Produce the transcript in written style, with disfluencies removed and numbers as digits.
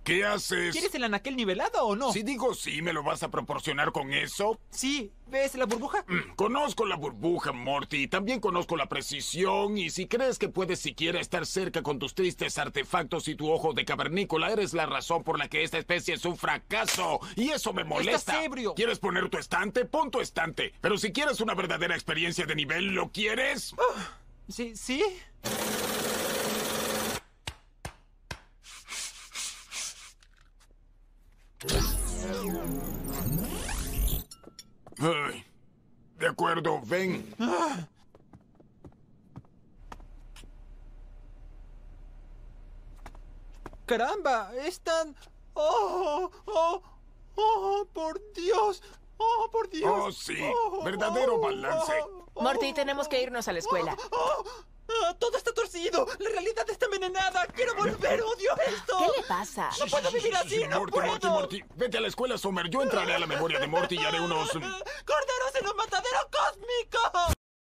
¿Qué haces? ¿Quieres el anaquel nivelado o no? Si digo sí, ¿me lo vas a proporcionar con eso? Sí. ¿Ves la burbuja? Conozco la burbuja, Morty. También conozco la precisión. Y si crees que puedes siquiera estar cerca con tus tristes artefactos y tu ojo de cavernícola, eres la razón por la que esta especie es un fracaso. Y eso me molesta. ¡Estás ebrio! ¿Quieres poner tu estante? Pon tu estante. Pero si quieres una verdadera experiencia de nivel, ¿lo quieres? ¿Sí? Ay, de acuerdo, ven. ¡Caramba! ¡Es tan... ¡Oh! ¡Por Dios! ¡Oh, por Dios! Oh, sí. Verdadero balance. Morty, tenemos que irnos a la escuela. ¡Todo está torcido! ¡La realidad está envenenada! ¡Quiero volver! ¡Odio esto! ¿Qué le pasa? ¡No puedo vivir así! ¡No Morty, puedo! Morty. Vete a la escuela, Summer. Yo entraré a la memoria de Morty y haré unos... ¡Corderos en un matadero cósmico!